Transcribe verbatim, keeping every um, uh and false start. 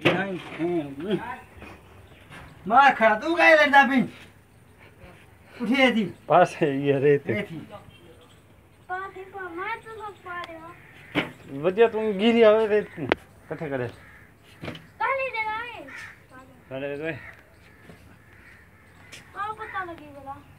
नहीं मार खड़ा तू काय लड़दा भी उठिए थी पास है ये रेत पास है पर मैं तो सब पा रहे हो वजह तुम गिरी आवे रेत को कथे करे काली जगह है करे रे को पता लगी जरा